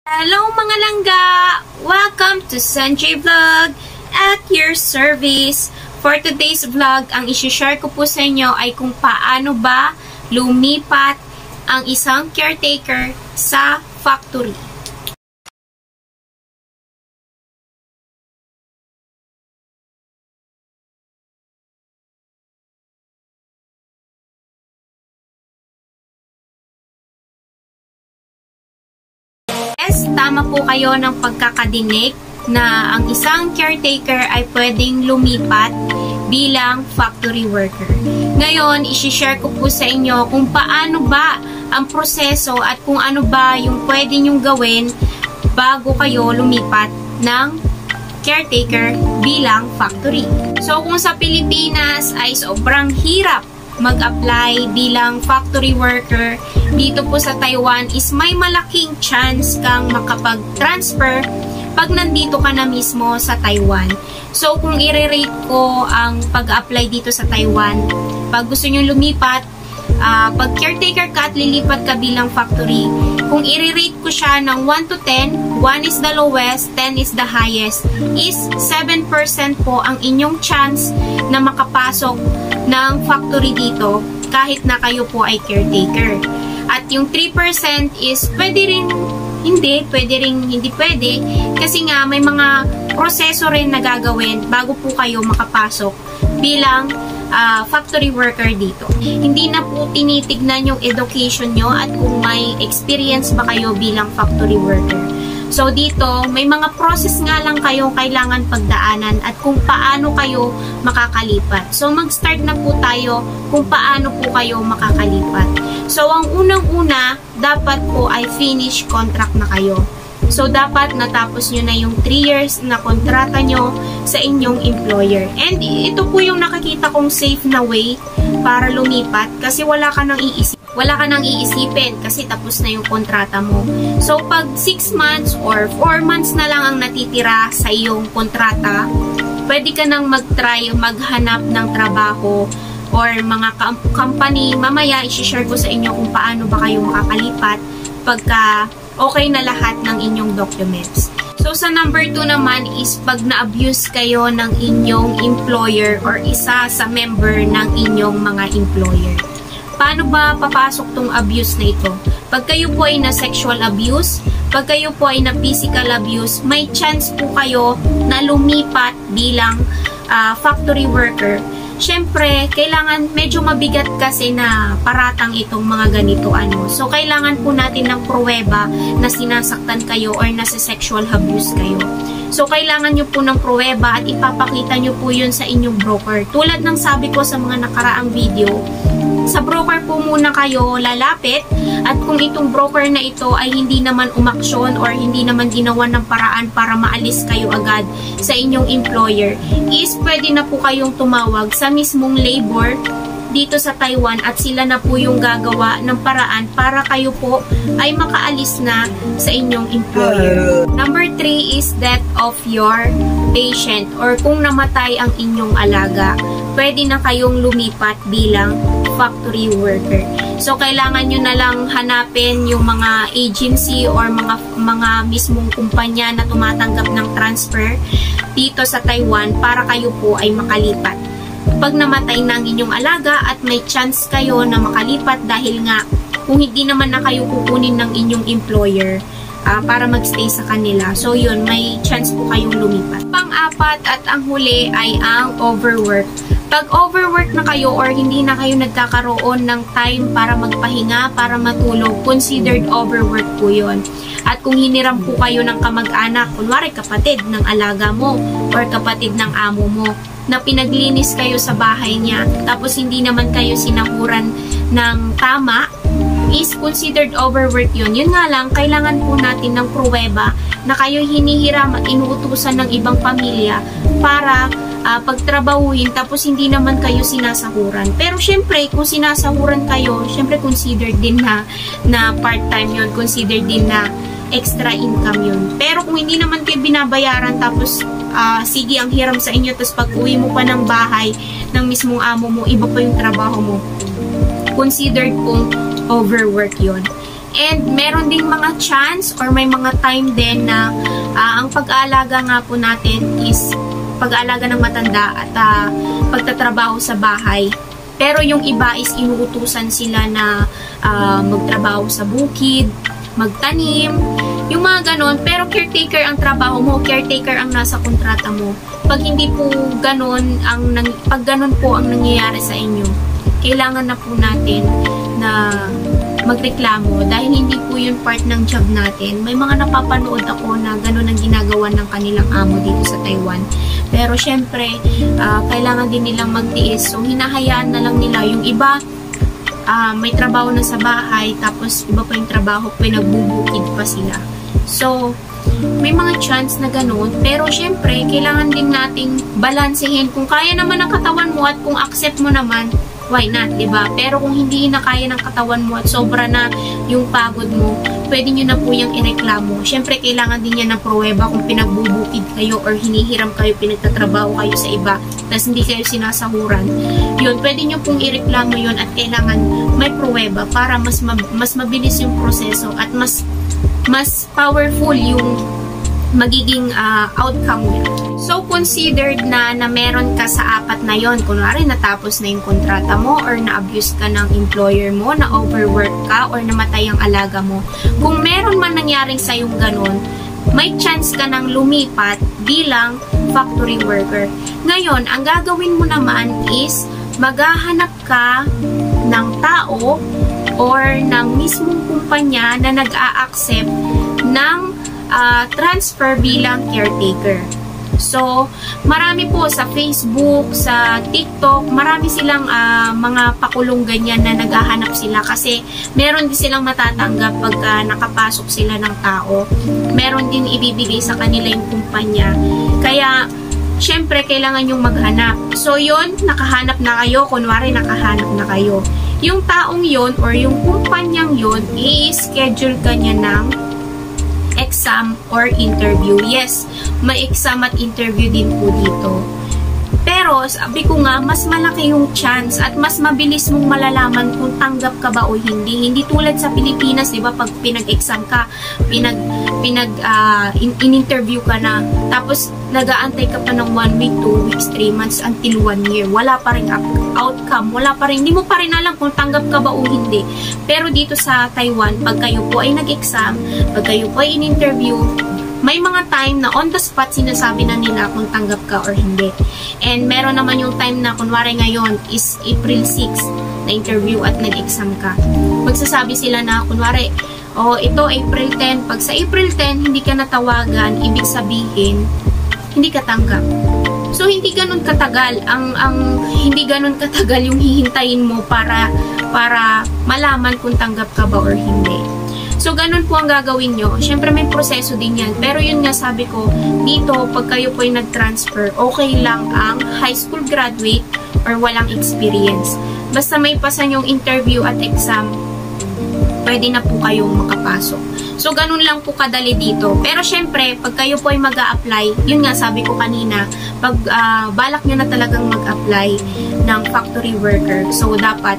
Hello mga langga! Welcome to Sanjay Vlog at your service. For today's vlog, ang isi-share ko po sa inyo ay kung paano ba lumipat ang isang caretaker sa factory. Yes, tama po kayo ng pagkakadinig na ang isang caretaker ay pwedeng lumipat bilang factory worker. Ngayon, isi-share ko po sa inyo kung paano ba ang proseso at kung ano ba yung pwede nyong gawin bago kayo lumipat ng caretaker bilang factory. So, kung sa Pilipinas ay sobrang hirap mag-apply bilang factory worker, dito po sa Taiwan is may malaking chance kang makapag-transfer pag nandito ka na mismo sa Taiwan. So, kung i-rate ko ang pag-apply dito sa Taiwan, pag gusto nyo lumipat, pag caretaker ka at lilipat ka bilang factory, kung i-rate ko siya ng 1 to 10, 1 is the lowest, 10 is the highest, is 7% po ang inyong chance na makapasok ng factory dito kahit na kayo po ay caretaker. At yung 3% is pwede rin hindi, hindi pwede kasi nga may mga proseso rin na gagawin bago po kayo makapasok bilang factory worker dito. Hindi na po tinitignan yung education nyo at kung may experience ba kayo bilang factory worker. So dito, may mga process nga lang kayo kailangan pagdaanan at kung paano kayo makakalipat. So mag-start na po tayo kung paano po kayo makakalipat. So ang unang-una, dapat po ay finish contract na kayo. So dapat natapos nyo na yung 3 years na kontrata nyo sa inyong employer. And ito po yung nakikita kong safe na way para lumipat kasi wala ka nang iisipin kasi tapos na yung kontrata mo. So, pag 6 months or 4 months na lang ang natitira sa iyong kontrata, pwede ka nang mag-try maghanap ng trabaho or mga company. Mamaya, isi-share ko sa inyo kung paano ba kayo makakalipat pagka okay na lahat ng inyong documents. So, sa number 2 naman is pag na-abuse kayo ng inyong employer or isa sa member ng inyong mga employer. Paano ba papasok tong abuse na ito? Pag kayo po ay na sexual abuse, pag kayo po ay na physical abuse, may chance po kayo na lumipat bilang factory worker. Siyempre, kailangan medyo mabigat kasi na paratang itong mga ganito So, kailangan po natin ng pruweba na sinasaktan kayo or nasa sexual abuse kayo. So, kailangan nyo po ng pruweba at ipapakita nyo po yun sa inyong broker. Tulad ng sabi ko sa mga nakaraang video, sa broker po muna kayo lalapit at kung itong broker na ito ay hindi naman umaksyon or hindi naman ginawa ng paraan para maalis kayo agad sa inyong employer, is pwede na po kayong tumawag sa mismong labor dito sa Taiwan at sila na po yung gagawa ng paraan para kayo po ay makaalis na sa inyong employer. Number 3 is death of your patient or kung namatay ang inyong alaga, pwede na kayong lumipat bilang factory worker. So, kailangan nyo na lang hanapin yung mga agency or mga mismong kumpanya na tumatanggap ng transfer dito sa Taiwan para kayo po ay makalipat. Pag namatay na ang inyong alaga at may chance kayo na makalipat dahil nga kung hindi naman na kayo kukunin ng inyong employer para magstay sa kanila. So, yun, may chance po kayong lumipat. Pang-apat at ang huli ay ang overwork. Pag overwork na kayo or hindi na kayo nagkakaroon ng time para magpahinga, para matulog, considered overwork po yun. At kung hiniram po kayo ng kamag-anak, kunwari kapatid ng alaga mo or kapatid ng amo mo, na pinaglinis kayo sa bahay niya, tapos hindi naman kayo sinahuran ng tama, is considered overwork yun. Yun nga lang, kailangan po natin ng pruweba na kayo hinihiram at inuutusan ng ibang pamilya para pagtrabahuin tapos hindi naman kayo sinasahuran. Pero syempre, kung sinasahuran kayo, syempre considered din na part-time yun, considered din na extra income yun. Pero kung hindi naman kayo binabayaran tapos sige, ang hiram sa inyo, tapos pag uwi mo pa ng bahay ng mismong amo mo, iba pa yung trabaho mo, considered kung overwork yun. And meron ding mga chance or may mga time din na ang pag-aalaga nga po natin is pag-aalaga ng matanda at pagtatrabaho sa bahay. Pero yung iba is inuutusan sila na magtrabaho sa bukid, magtanim, yung mga ganon. Pero caretaker ang trabaho mo, caretaker ang nasa kontrata mo. Pag hindi po ganon, pag ganon po ang nangyayari sa inyo, kailangan na po natin na magreklamo dahil hindi po yun part ng job natin. May mga napapanood ako na gano'n ang ginagawa ng kanilang amo dito sa Taiwan. Pero syempre, kailangan din nilang magtiis. So, hinahayaan na lang nila. Yung iba, may trabaho na sa bahay, tapos iba pa yung trabaho, pinagbubukid pa sila. So, may mga chance na gano'n. Pero syempre, kailangan din nating balansehin. Kung kaya naman ang katawan mo at kung accept mo naman, why not, diba? Pero kung hindi na kaya ng katawan mo at sobra na yung pagod mo, pwede nyo na po yung ireklamo. Siyempre, kailangan din yan ng pruweba kung pinagbubukid kayo or hinihiram kayo, pinagtatrabaho kayo sa iba, tapos hindi kayo sinasahuran. Yun, pwede nyo pong ireklamo yun at kailangan may pruweba para mas mabilis yung proseso at mas powerful yung magiging outcome niya. So, considered na meron ka sa apat na yon, kunwari natapos na yung kontrata mo or na-abuse ka ng employer mo, na-overwork ka or namatay ang alaga mo. Kung meron man nangyaring sa'yong ganon, may chance ka ng lumipat bilang factory worker. Ngayon, ang gagawin mo naman is maghahanap ka ng tao or ng mismong kumpanya na nag-a-accept ng transfer bilang caretaker. So, marami po sa Facebook, sa TikTok, marami silang mga pakulong ganyan na naghahanap sila kasi meron din silang matatanggap pagka nakapasok sila ng tao. Meron din ibibigay sa kanila yung kumpanya. Kaya, syempre, kailangan yung maghanap. So, yun, nakahanap na kayo. Kunwari, nakahanap na kayo. Yung taong yun or yung kumpanyang yun, i-schedule ka niya ng exam or interview. Yes, may exam at interview din po dito. Pero, sabi ko nga, mas malaki yung chance at mas mabilis mong malalaman kung tanggap ka ba o hindi. Hindi tulad sa Pilipinas, di ba, pag pinag-exam ka, in-interview ka na, tapos nag-aantay ka pa ng 1 week, 2 weeks, 3 months, until 1 year. Wala pa rin outcome. Wala pa rin, hindi mo pa rin alam kung tanggap ka ba o hindi. Pero dito sa Taiwan, pag kayo po ay nag-exam, pag kayo po ay in-interview, may mga time na on the spot sinasabi na nila kung tanggap ka or hindi. And meron naman yung time na, kunwari ngayon is April 6 na interview at nag-exam ka. Magsasabi sila na, kunwari, ito April 10. Pag sa April 10, hindi ka natawagan, ibig sabihin, hindi ka tanggap. So, hindi ganun katagal. Hindi ganun katagal yung hihintayin mo para malaman kung tanggap ka ba or hindi. So, ganun po ang gagawin nyo. Siyempre, may proseso din yan. Pero yun nga, sabi ko, dito, pag kayo po ay nag-transfer, okay lang ang high school graduate or walang experience. Basta may pasan yung interview at exam, pwede na po kayong makapasok. So, ganun lang po kadali dito. Pero, syempre, pag kayo po ay mag-a-apply, yun nga, sabi ko kanina, pag balak nyo na talagang mag-apply ng factory worker, so, dapat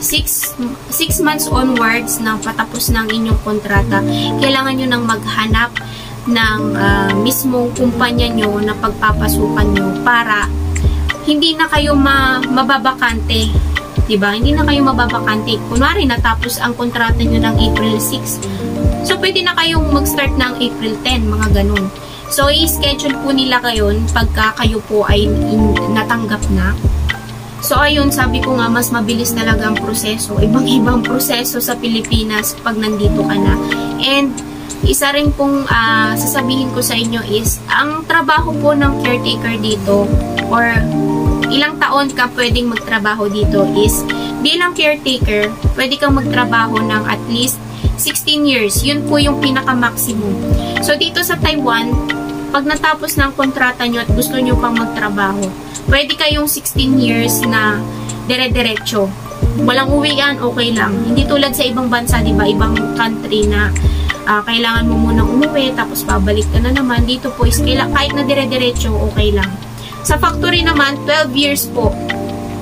6 months onwards nang patapos ng inyong kontrata, kailangan nyo nang maghanap ng mismong kumpanya nyo na pagpapasukan nyo para hindi na kayo mababakante. Diba? Hindi na kayo mababakante. Kunwari, natapos ang kontrata nyo ng April 6. So, pwede na kayong mag-start ng April 10, mga ganun. So, i-schedule po nila kayo pagka kayo po ay natanggap na. So, ayun, sabi ko nga, mas mabilis talaga ang proseso. Ibang-ibang proseso sa Pilipinas pag nandito ka na. And, isa rin pong sasabihin ko sa inyo is, ang trabaho po ng caretaker dito, or ilang taon ka pwedeng magtrabaho dito is, bilang caretaker, pwede kang magtrabaho ng at least 16 years. Yun po yung pinaka-maximum. So, dito sa Taiwan, pag natapos ng kontrata nyo at gusto nyo pang magtrabaho, pwede kayong 16 years na dire-diretso. Walang uwian, okay lang. Hindi tulad sa ibang bansa, di ba? Ibang country na kailangan mo munang umuwi, tapos babalik ka na naman. Dito po is kahit na dire-diretso, okay lang. Sa factory naman, 12 years po.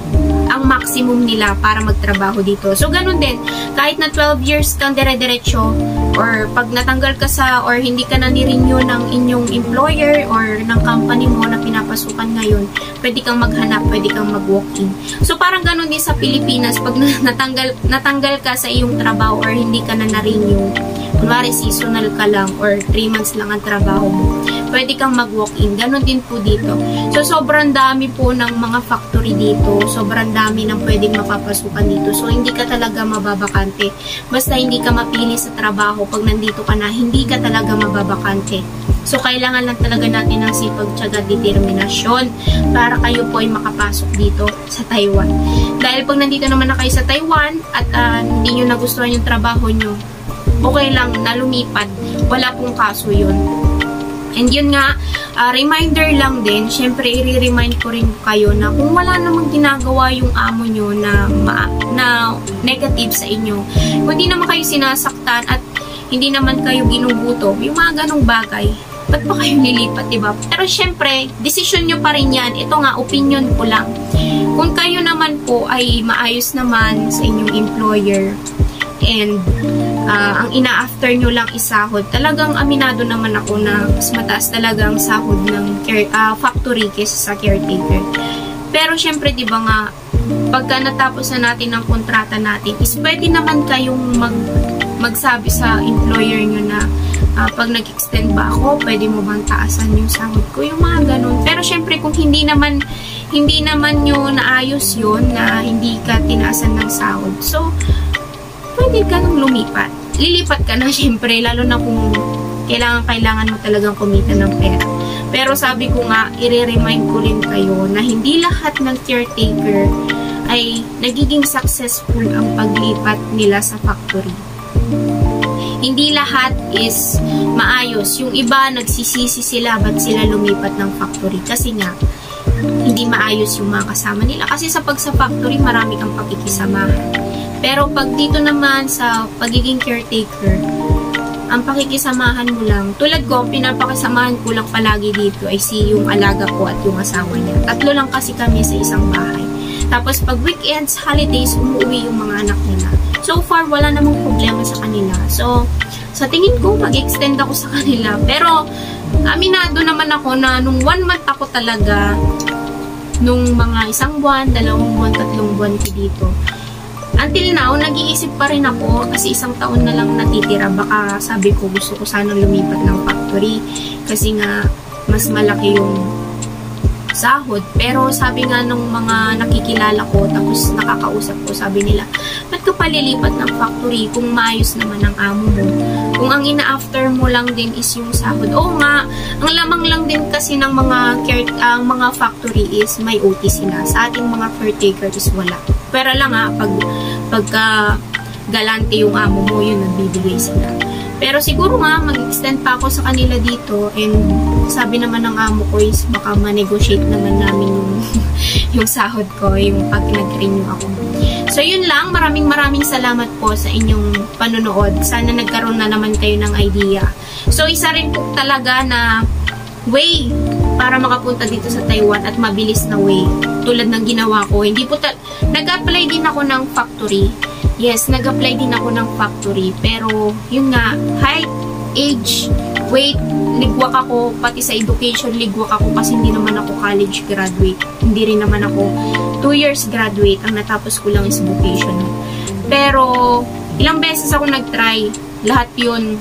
ang maximum nila para magtrabaho dito. So, ganun din. Kahit na 12 years kang dire-diretso, or pag natanggal ka sa, or hindi ka na ni-renew ng inyong employer or ng company mo na pinapasukan ngayon, pwede kang maghanap, pwede kang mag-walk-in. So, parang ganun din sa Pilipinas, pag natanggal ka sa iyong trabaho or hindi ka na na-renew, kunwari seasonal ka lang or 3 months lang ang trabaho mo, pwede kang mag-walk-in. Ganon din po dito. So, sobrang dami po ng mga factory dito. Sobrang dami ng pwedeng mapapasukan dito. So, hindi ka talaga mababakante. Basta hindi ka mapili sa trabaho, pag nandito ka na, hindi ka talaga mababakante. So, kailangan lang talaga natin ng sipag, tiyaga, determinasyon para kayo po ay makapasok dito sa Taiwan. Dahil pag nandito naman na kayo sa Taiwan at hindi nyo nagustuhan yung trabaho nyo, okay lang na lumipat. Wala pong kaso yun. And yun nga, reminder lang din, syempre i-remind ko rin kayo na kung wala namang ginagawa yung amo nyo na negative sa inyo, kung hindi naman kayo sinasaktan at hindi naman kayo ginuguto, yung mga ganong bagay, ba't pa kayo nilipat, diba? Pero syempre, decision nyo pa rin yan. Ito nga, opinion ko lang. Kung kayo naman po ay maayos naman sa inyong employer, and ang ina-after nyo lang isahod, talagang aminado naman ako na mas mataas talaga ang sahod ng factory kaysa sa caretaker. Pero syempre, di ba nga, pagka natapos na natin ang kontrata natin, is pwede naman kayong magsabi sa employer nyo na pag nag-extend ba ako, pwede mo bang taasan yung sahod ko, yung mga ganun. Pero syempre, kung hindi naman nyo naayos yun, na hindi ka tinaasan ng sahod, so pwede ka nang lumipat. Lilipat ka na syempre, lalo na kung kailangan mo talagang kumita ng pera. Pero sabi ko nga, i-remind ko rin kayo na hindi lahat ng caretaker ay nagiging successful ang paglipat nila sa factory. Hindi lahat is maayos. Yung iba, nagsisisi sila ba't sila lumipat ng factory. Kasi nga, hindi maayos yung mga kasama nila. Kasi sa factory, marami kang pakikisamahan. Pero pag dito naman sa pagiging caretaker, ang pakikisamahan mo lang, tulad ko, pinapakisamahan ko lang palagi dito ay yung alaga ko at yung asawa niya. 3 lang kasi kami sa isang bahay. Tapos pag weekends, holidays, umuwi yung mga anak nila. So far, wala namang problema sa kanila. So, sa tingin ko, mag-extend ako sa kanila. Pero, aminado naman ako na nung 1 month ako talaga, nung mga 1 buwan, 2 buwan, 3 buwan dito, until now, nag-iisip pa rin ako kasi 1 taon na lang natitira. Baka sabi ko, gusto ko sanang lumipat ng factory kasi nga mas malaki yung sahod. Pero sabi nga nung mga nakikilala ko, tapos nakakausap ko, sabi nila, ba't ka palilipat ng factory kung maayos naman ang amo mo? Kung ang ina-after mo lang din is yung sahod. Oo nga, ang lamang lang din kasi ng mga factory is may OT sila. Sa ating mga caretaker is wala. Pero lang ha, pagka galante yung amo mo, yun, nagbibigay sila. Pero siguro nga, mag-extend pa ako sa kanila dito, and sabi naman ng amo ko is baka ma-negotiate naman namin yung sahod ko, yung pag nag-renew ako. So yun lang, maraming salamat po sa inyong panonood. Sana nagkaroon na naman kayo ng idea. So isa rin po talaga na way para makapunta dito sa Taiwan at mabilis na way. Tulad ng ginawa ko, hindi po nag-apply din ako ng factory. Yes, nag-apply din ako ng factory. Pero, yun nga, height, age, weight, ligwak ako. Pati sa education, ligwak ako kasi hindi naman ako college graduate. Hindi rin naman ako 2 years graduate. Ang natapos ko lang is vocational. Pero, ilang beses ako nag-try. Lahat yun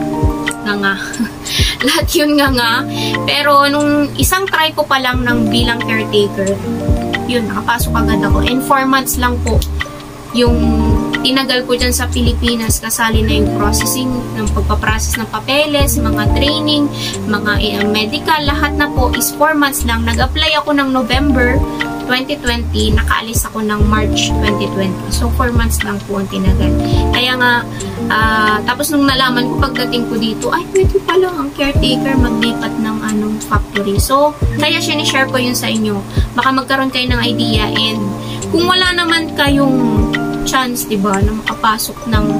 nga. Lahat yun nga. Pero, nung isang try ko pa lang ng bilang caretaker, yun, nakapasok agad ako. And 4 months lang po yung tinagal ko dyan sa Pilipinas, kasali na yung processing, ng pagpaprocess ng papeles, mga training, mga medical, lahat na po is 4 months lang. Nag-apply ako ng November 2020, nakaalis ako ng March 2020. So, 4 months lang po ang tinagal. Kaya nga, tapos nung nalaman ko pagdating ko dito, ay, pwede pala ang caretaker maglipat ng factory. So, kaya sinishare ko yun sa inyo. Baka magkaroon kayo ng idea, and kung wala naman kayong chance, diba, na makapasok ng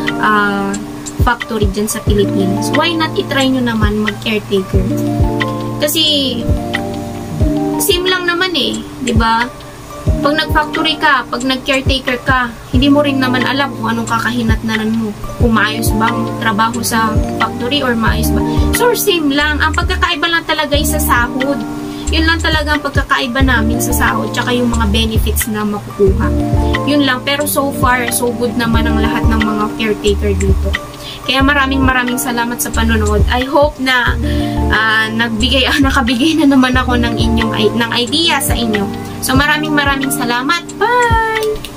factory dyan sa Pilipinas, why not itry nyo naman mag-caretaker? Kasi, same lang naman eh, diba? Pag nag-factory ka, pag nag-caretaker ka, hindi mo rin naman alam kung anong kakahinatnanan mo. Kung maayos ba ang trabaho sa factory or maayos ba. So, same lang. Ang pagkakaiba lang talaga ay sa sahod. Yun lang talaga ang pagkakaiba namin sa sahod tsaka yung mga benefits na makukuha. Yun lang. Pero so far, so good naman ang lahat ng mga caretaker dito. Kaya maraming salamat sa panonood. I hope na nakabigay na naman ako ng idea sa inyo. So maraming salamat. Bye!